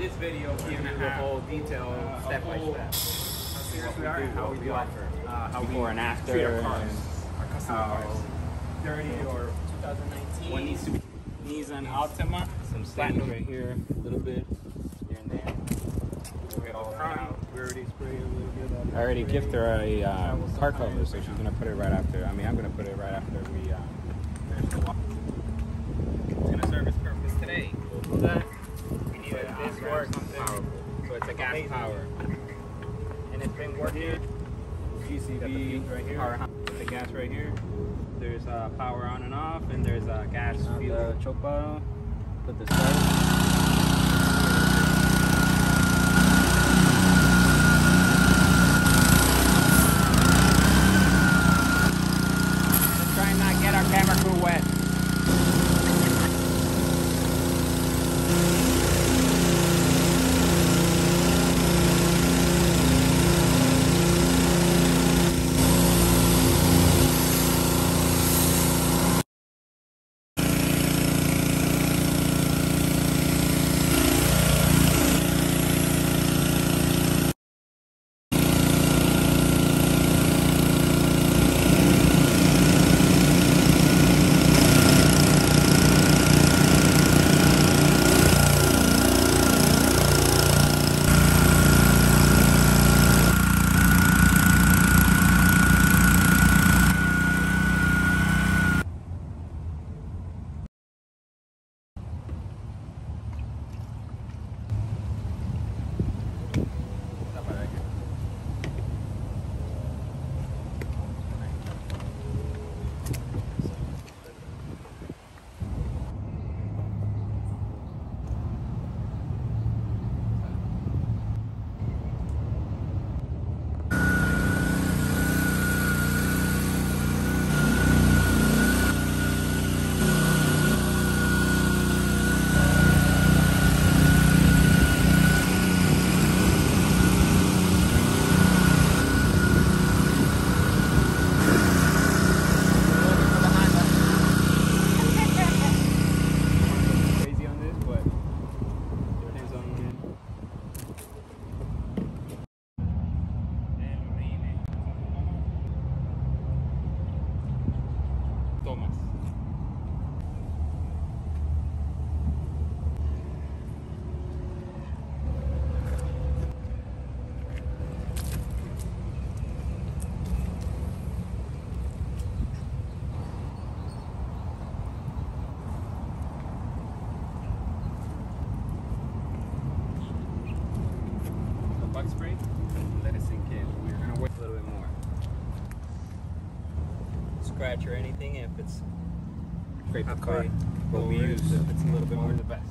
this video, we're gonna have the whole detail, step by step. How serious we are, how we offer, how before and after, treat our cars, our customer cars. 30 or 2019. One needs to be Nissan Altima. Some stains right here, a little bit here and there. We already sprayed a little bit. I already gifted her a car cover, so she's gonna put it right after. I mean, I'm gonna put it right after we finish the walk. It's gonna serve its purpose today. We need this work power, so it's a gas power, and it's been working. GCB right here. Power the gas right here. There's power on and off, and there's gas fuel choke bottle. Put the start. Try and not get our camera crew wet. Spray, let it sink in. We're gonna wait a little bit more. Scratch or anything, if it's scrape the car, what we use, if it's a little bit more, the best.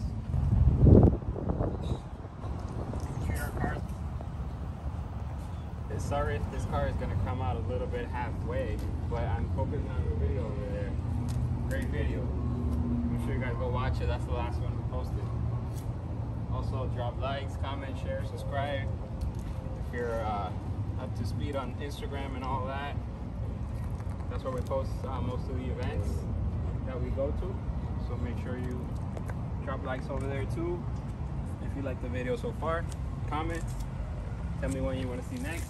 Sorry if this car is gonna come out a little bit halfway, but I'm focusing on the video over there. Great video. Make sure you guys go watch it. That's the last one we posted. Also, drop likes, comment, share, subscribe. If you're up to speed on Instagram and all that, that's where we post most of the events that we go to. So make sure you drop likes over there too. If you like the video so far, comment. Tell me what you want to see next.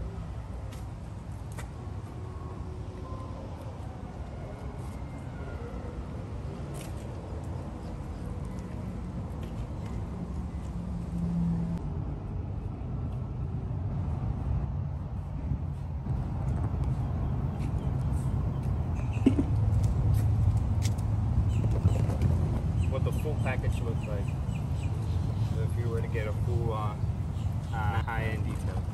What the full package looks like. So if you were to get a full high-end detail.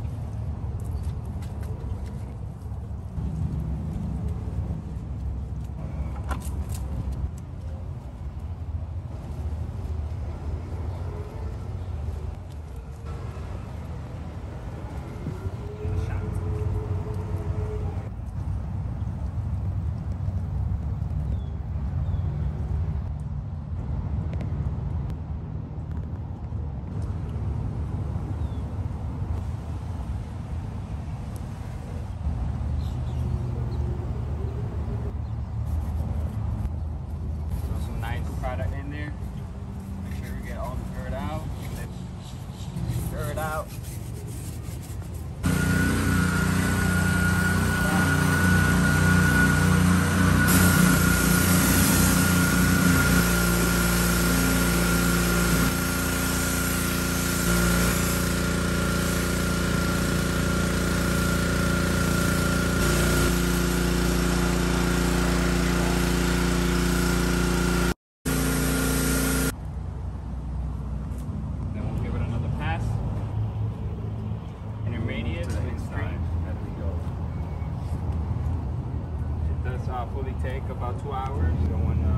take about 2 hours. You don't want to.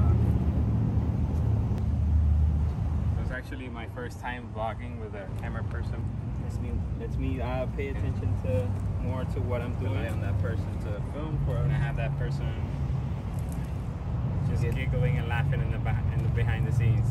It was actually my first time vlogging with a camera person. Lets me pay attention to more to what I'm doing. Rely on that person to film for us. And I have that person just giggling and laughing in the behind the scenes.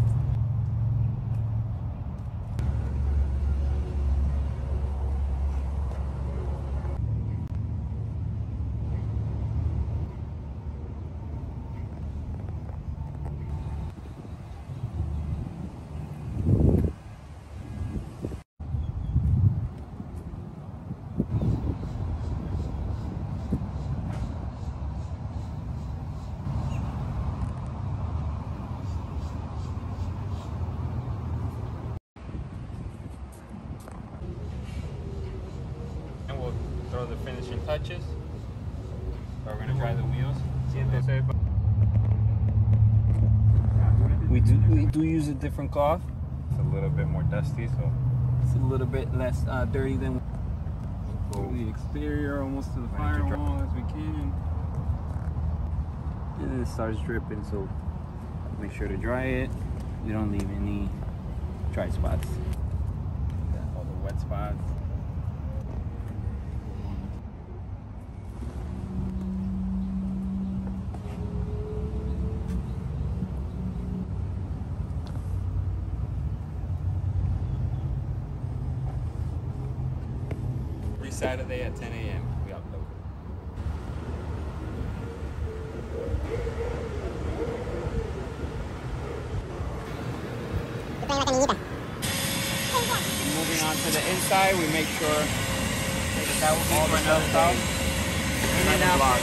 Throw the finishing touches. We're gonna dry the wheels. We do use a different cloth. It's a little bit more dusty, so it's a little bit less dirty than the exterior, almost to the firewall as we can. And then it starts dripping, so make sure to dry it. We don't leave any dry spots. Got all the wet spots. Saturday at 10 a.m. we upload. Moving on to the inside, we make sure that will be for another day. In and out.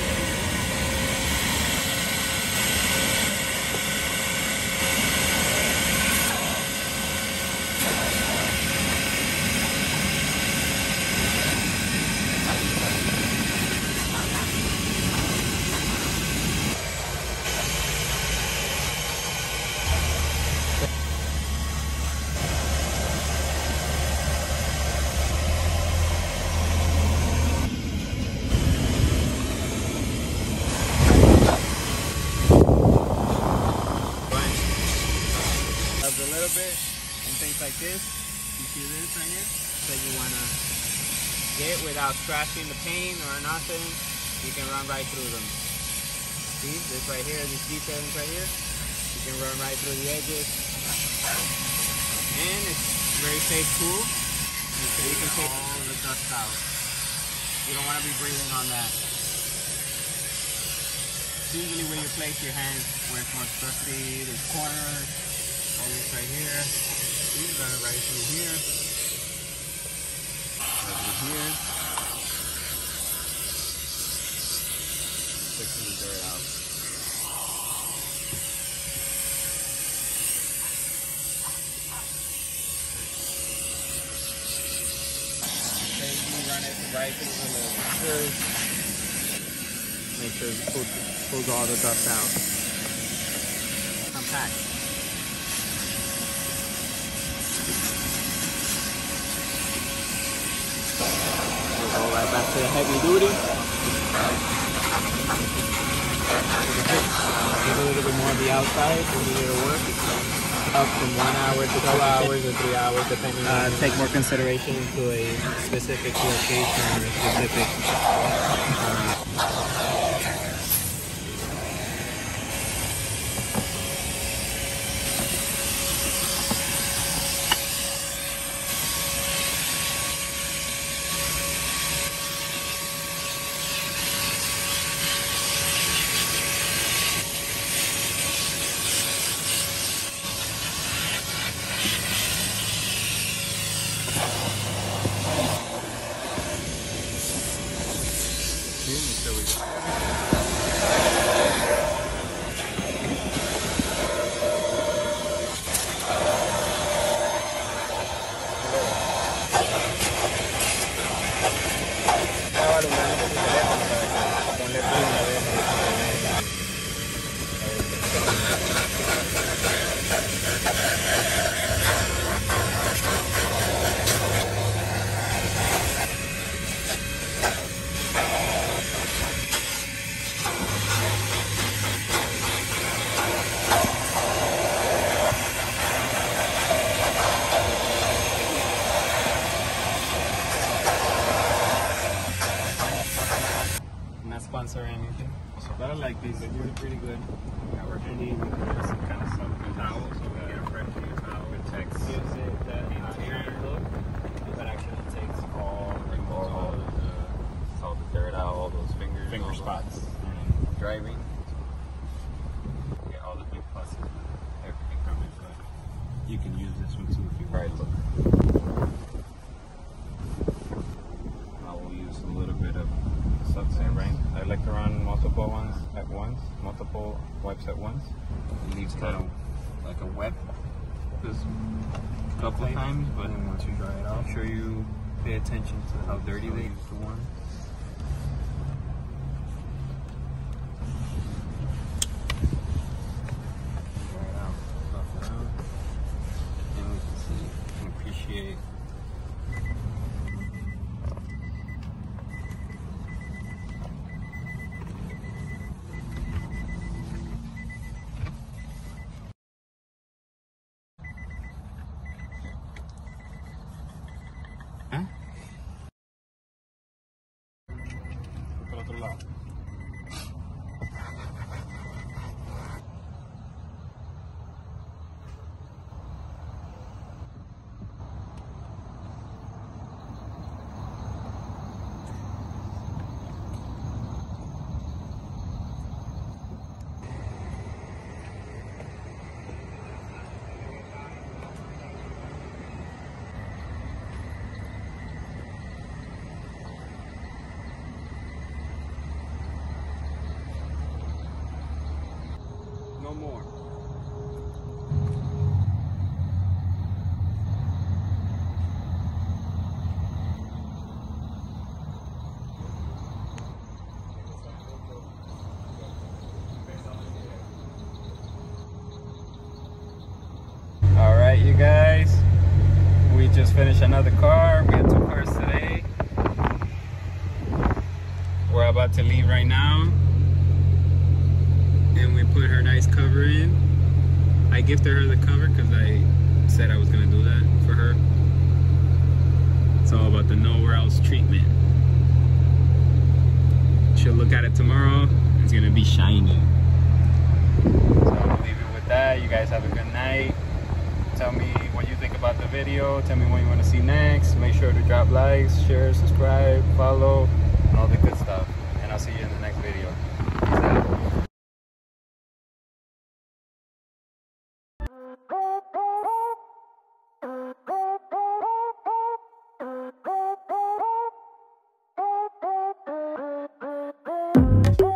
Like this, you see this right here? So you want to get without scratching the paint or nothing, you can run right through them. See this right here, these detailings right here, you can run right through the edges, and it's very safe tool, and so you can take all the dust out. You don't want to be breathing on that. It's usually where you place your hands where it's most dusty, there's corners, all this right here. You run it right through here. Right through here. Fixing the dirt out. Okay, you run it right through the little. Make sure it pulls all the dust out. Compact. Go right back to the heavy duty. Get a little bit more of the outside when you need to work. Up from 1 hour to 2 hours or 3 hours, depending on. Take more consideration to a specific location or a specific. basically pretty good. Yeah, we're going to need some kind of something towel, so we get a fresh new towel. It gives it the interior look, but actually takes all the dirt out, all those finger spots. And driving, get all the big pluses, everything coming. But you can use this one too if you want. Look. I will use a little bit of Sudsand, right? I like to run multiple wipes at once. It leaves kind of like a wet this couple times, but then once you dry it out, make sure you pay attention to how dirty they use the one. Dry it out, buff it out, and we can see and appreciate. Por otro lado. No more. All right, you guys, we just finished another car. We had 2 cars today. We're about to leave right now. And we put her nice cover in. I gifted her the cover because I said I was gonna do that for her. It's all about the nowhere else treatment. She'll look at it tomorrow. It's gonna be shiny. So I'll leave it with that. You guys have a good night. Tell me what you think about the video. Tell me what you want to see next. Make sure to drop likes, share, subscribe, follow, and all the good stuff. And I'll see you in the next video. Peace out.